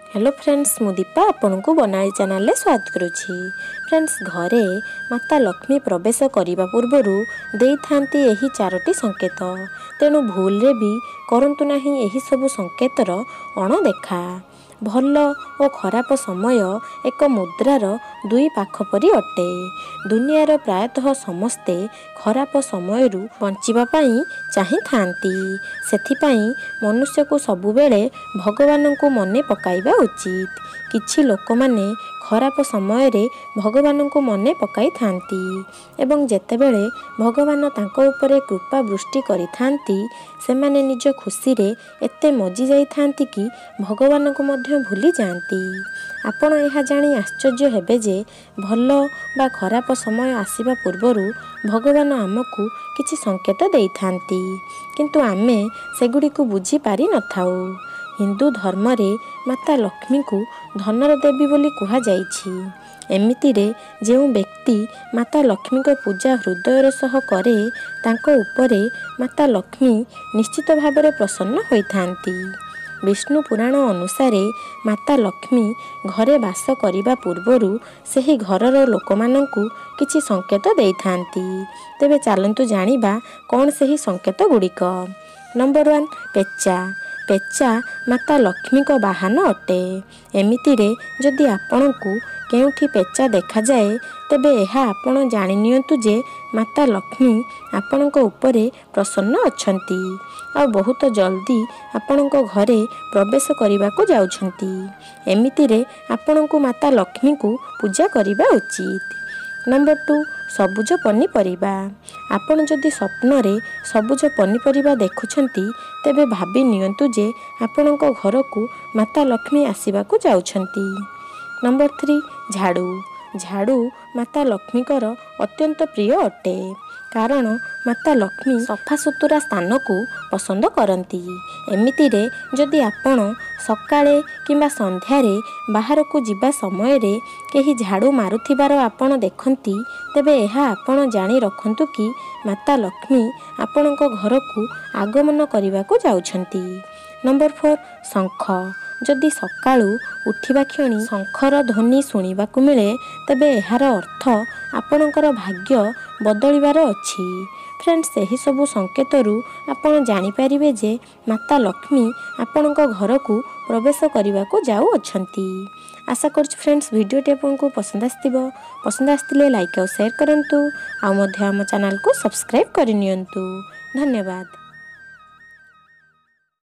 Hello friends, मु दीपा आपन को बनाई चैनल ले स्वागत करुछि। फ्रेंड्स, घरे माता लक्ष्मी प्रवेश करने पूर्वर दे थांती एही चारोटी संकेत। तेणु भूल रे भी करंतु नाही एही सब संकेतर अणदेखा। भल और खराब समय एक मुद्रार दुई पाख परी अटे। दुनियार प्रायतः समस्ते खराब समय बंचिबा पई चाहि थांती। सेथिपाई मनुष्य को सबुबेले भगवान को मने पकाइबा उचित। किछि लोक माने खराब समय रे भगवान को मने पकाई थांती एवं जेतेबेले भगवान तांको उपरे कृपा वृष्टि करि थांती सेमाने निज खुशी रे एते मजी जाई थांती कि भगवान को मध्य भूली जाती। आपण यह जानी आश्चर्य हेबे जे भल बा खराब समय आसीबा पूर्वरु भगवान आमको किछि संकेत देई थांती, किंतु आमे सेगुडी को बुझी पारि नथाउ। हिंदू धर्म रे माता लक्ष्मी को धनर देवी बोली कुहा जाइछि। एमितिरे जेउ व्यक्ति माता लक्ष्मी को पूजा हृदयर सह करे तांको उपरे माता लक्ष्मी निश्चित भावरे प्रसन्न होई थांती। विष्णु पुराण अनुसार माता लक्ष्मी घरे वास करिबा पूर्वरु सेही घरर लोकमानंकु किछि संकेत देई थांती। तेबे चलंतु जानिबा कोन सेही संकेत गुड़िक। नंबर 1, पेचा। पेचा माता लक्ष्मी को वाहन अटे। एमितिरे जदि आपणकु केउठी पेचा देखा जाए तेबे एहा आपण जानि नियंतु जे माता लक्ष्मी आपणक उपरे प्रसन्न अछंती आ बहुत जल्दी आपणक घरे प्रवेश करने को जाउछंती। एमितिरे आपणकु माता लक्ष्मी को पूजा करिबा उचित। नंबर 2, सबुज पनीपरिबा। आपण जदि स्वप्न रे सबुज पनीपरिबा देखुछंती तेबे भाबी नियंतु जे आपणक घर को माता लक्ष्मी आसीबा को जाउछंती। नंबर 3, झाड़ू। झाड़ू माता लक्ष्मीकर अत्यंत प्रिय अटे, कारण माता लक्ष्मी सफा सुतुरा स्थान को पसंद करती। एमितिरे जदि आपण सकाळे किंबा संध्यारे बाहर को जिबा समय रे केही झाड़ू मारुथिबार आपण देखंती तेबे एहा आपण जानि रखंतु कि माता लक्ष्मी आपणक घर को आगमन करने को जाउछंती। नंबर 4, शंख। जदि सकाळू उठिबा क्षणी शंखर ध्वनि शुणिबाकु मिले तेबे एहार अर्थ आपणकर भाग्य बदलिबार अछि। फ्रेंड्स, एही सबु संकेतरू आपण जानि परिबे जे माता लक्ष्मी आपणक घर को प्रवेश करने को जाउ अछंती। आशा करछु फ्रेंड्स वीडियोटी आपको पसंद आस्तिबो। पसंद आस्तिले लाइक और शेयर करंतु आ मध्य आम चैनल को सब्सक्राइब करि नियंतु। धन्यवाद।